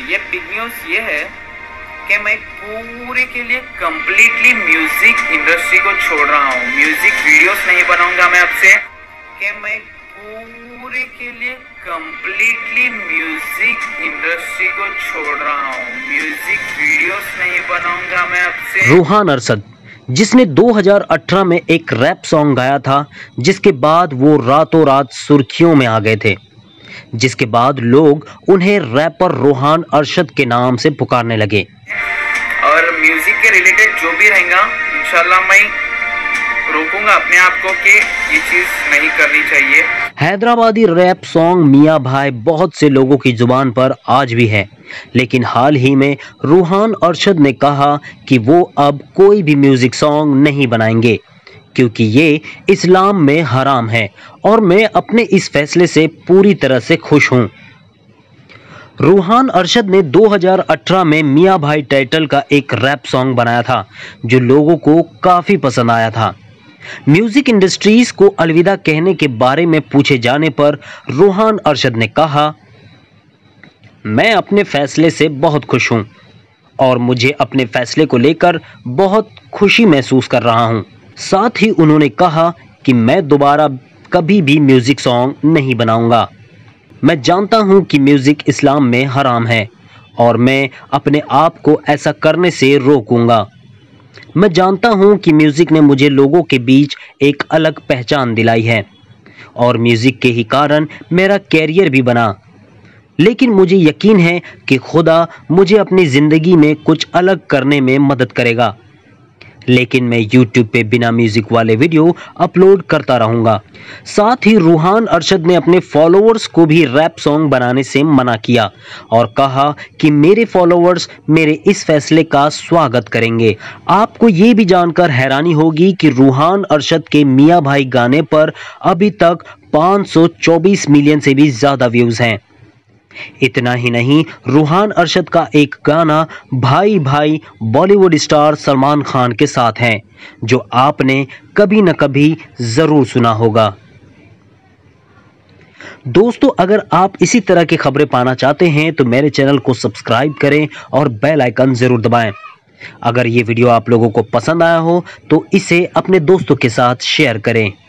ये big news ये है कि मैं पूरे के लिए कंप्लीटली म्यूजिक इंडस्ट्री को छोड़ रहा हूँ। म्यूजिक वीडियोस नहीं बनाऊंगा मैं आपसे, कि मैं पूरे के लिए कंप्लीटली म्यूजिक इंडस्ट्री को छोड़ रहा हूँ। म्यूजिक वीडियोस नहीं बनाऊंगा मैं आपसे। रूहान अरशद, जिसने 2018 में एक रैप सॉन्ग गाया था, जिसके बाद वो रातों रात सुर्खियों में आ गए थे, जिसके बाद लोग उन्हें रैपर रूहान अरशद के नाम से पुकारने लगे। और म्यूजिक के रिलेटेड जो भी रहेगा इंशाल्लाह मैं रोकूंगा अपने आप को कि ये चीज नहीं करनी चाहिए। हैदराबादी रैप सॉन्ग मियाँ भाई बहुत से लोगों की जुबान पर आज भी है, लेकिन हाल ही में रूहान अरशद ने कहा कि वो अब कोई भी म्यूजिक सॉन्ग नहीं बनाएंगे क्योंकि ये इस्लाम में हराम है और मैं अपने इस फैसले से पूरी तरह से खुश हूँ। रूहान अरशद ने 2018 में मियाँ भाई टाइटल का एक रैप सॉन्ग बनाया था जो लोगों को काफ़ी पसंद आया था। म्यूजिक इंडस्ट्रीज को अलविदा कहने के बारे में पूछे जाने पर रूहान अरशद ने कहा, मैं अपने फैसले से बहुत खुश हूं और मुझे अपने फैसले को लेकर बहुत खुशी महसूस कर रहा हूं। साथ ही उन्होंने कहा कि मैं दोबारा कभी भी म्यूजिक सॉन्ग नहीं बनाऊंगा। मैं जानता हूं कि म्यूजिक इस्लाम में हराम है और मैं अपने आप को ऐसा करने से रोकूंगा। मैं जानता हूं कि म्यूजिक ने मुझे लोगों के बीच एक अलग पहचान दिलाई है और म्यूजिक के ही कारण मेरा कैरियर भी बना, लेकिन मुझे यकीन है कि खुदा मुझे अपनी ज़िंदगी में कुछ अलग करने में मदद करेगा। लेकिन मैं YouTube पे बिना म्यूजिक वाले वीडियो अपलोड करता रहूँगा। साथ ही रूहान अरशद ने अपने फॉलोअर्स को भी रैप सॉन्ग बनाने से मना किया और कहा कि मेरे फॉलोअर्स मेरे इस फैसले का स्वागत करेंगे। आपको ये भी जानकर हैरानी होगी कि रूहान अरशद के मियाँ भाई गाने पर अभी तक 524 मिलियन से भी ज़्यादा व्यूज़ हैं। इतना ही नहीं, रूहान अरशद का एक गाना भाई भाई बॉलीवुड स्टार सलमान खान के साथ है जो आपने कभी न कभी जरूर सुना होगा। दोस्तों, अगर आप इसी तरह की खबरें पाना चाहते हैं तो मेरे चैनल को सब्सक्राइब करें और बेल आइकन जरूर दबाएं। अगर ये वीडियो आप लोगों को पसंद आया हो तो इसे अपने दोस्तों के साथ शेयर करें।